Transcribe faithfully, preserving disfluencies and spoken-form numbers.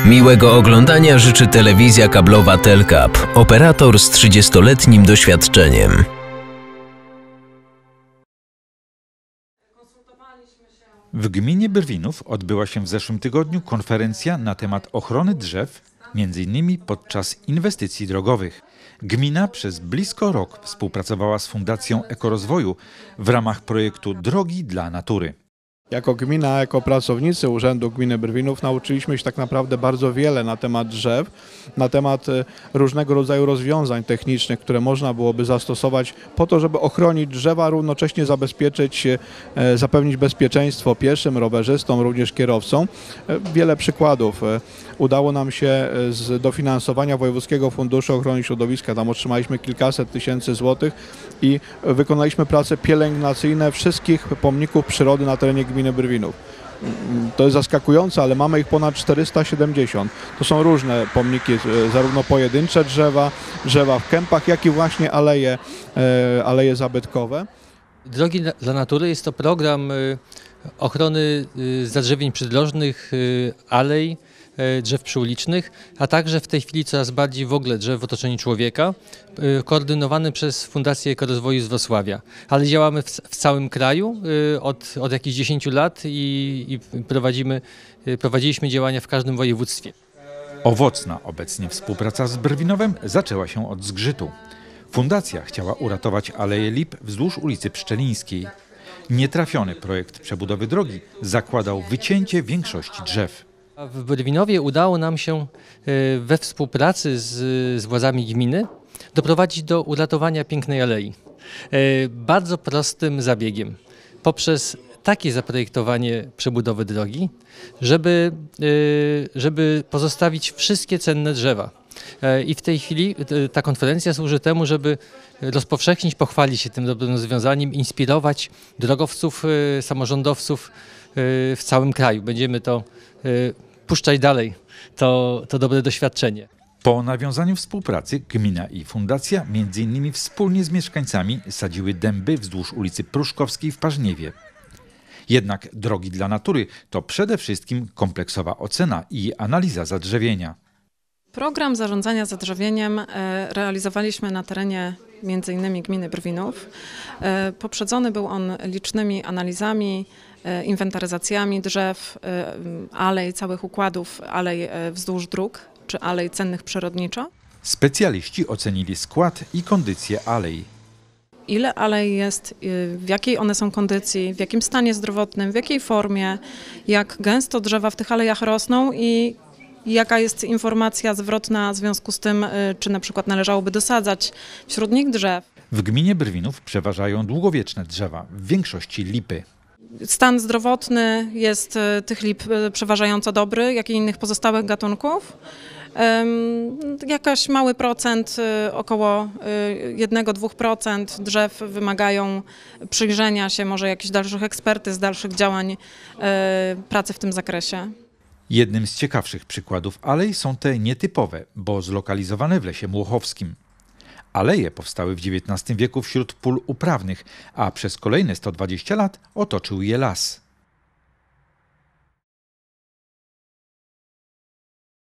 Miłego oglądania życzy telewizja kablowa Telkap, operator z trzydziestoletnim doświadczeniem. W gminie Brwinów odbyła się w zeszłym tygodniu konferencja na temat ochrony drzew, między innymi podczas inwestycji drogowych. Gmina przez blisko rok współpracowała z Fundacją Ekorozwoju w ramach projektu Drogi dla Natury. Jako gmina, jako pracownicy Urzędu Gminy Brwinów nauczyliśmy się tak naprawdę bardzo wiele na temat drzew, na temat różnego rodzaju rozwiązań technicznych, które można byłoby zastosować po to, żeby ochronić drzewa, równocześnie zabezpieczyć, zapewnić bezpieczeństwo pieszym, rowerzystom, również kierowcom. Wiele przykładów. Udało nam się z dofinansowania Wojewódzkiego Funduszu Ochrony Środowiska, tam otrzymaliśmy kilkaset tysięcy złotych i wykonaliśmy prace pielęgnacyjne wszystkich pomników przyrody na terenie gminy Brwinów. To jest zaskakujące, ale mamy ich ponad czterysta siedemdziesiąt. To są różne pomniki, zarówno pojedyncze drzewa, drzewa w kępach, jak i właśnie aleje, aleje zabytkowe. Drogi dla Natury jest to program ochrony zadrzewień przydrożnych, alej, drzew przyulicznych, a także w tej chwili coraz bardziej w ogóle drzew w otoczeniu człowieka, koordynowany przez Fundację Ekorozwoju z Wrocławia. Ale działamy w, w całym kraju od, od jakichś dziesięciu lat i, i prowadzimy, prowadziliśmy działania w każdym województwie. Owocna obecnie współpraca z Brwinowem zaczęła się od zgrzytu. Fundacja chciała uratować aleje lip wzdłuż ulicy Pszczelińskiej. Nietrafiony projekt przebudowy drogi zakładał wycięcie większości drzew. W Brwinowie udało nam się we współpracy z, z władzami gminy doprowadzić do uratowania pięknej alei. Bardzo prostym zabiegiem. Poprzez takie zaprojektowanie przebudowy drogi, żeby, żeby pozostawić wszystkie cenne drzewa. I w tej chwili ta konferencja służy temu, żeby rozpowszechnić, pochwalić się tym dobrym rozwiązaniem, inspirować drogowców, samorządowców w całym kraju. Będziemy to puszczać dalej, to, to dobre doświadczenie. Po nawiązaniu współpracy gmina i fundacja między innymi wspólnie z mieszkańcami sadziły dęby wzdłuż ulicy Pruszkowskiej w Parzniewie. Jednak Drogi dla Natury to przede wszystkim kompleksowa ocena i analiza zadrzewienia. Program zarządzania zadrzewieniem realizowaliśmy na terenie między innymi gminy Brwinów. Poprzedzony był on licznymi analizami, inwentaryzacjami drzew, alej, całych układów alej wzdłuż dróg czy alej cennych przyrodniczo. Specjaliści ocenili skład i kondycję alei. Ile alej jest, w jakiej one są kondycji, w jakim stanie zdrowotnym, w jakiej formie, jak gęsto drzewa w tych alejach rosną i jaka jest informacja zwrotna w związku z tym, czy na przykład należałoby dosadzać wśród nich drzew. W gminie Brwinów przeważają długowieczne drzewa, w większości lipy. Stan zdrowotny jest tych lip przeważająco dobry, jak i innych pozostałych gatunków. Jakaś mały procent, około jeden do dwóch procent drzew wymagają przyjrzenia się, może jakichś dalszych ekspertyz, dalszych działań, pracy w tym zakresie. Jednym z ciekawszych przykładów alej są te nietypowe, bo zlokalizowane w lesie młochowskim. Aleje powstały w dziewiętnastym wieku wśród pól uprawnych, a przez kolejne sto dwadzieścia lat otoczył je las.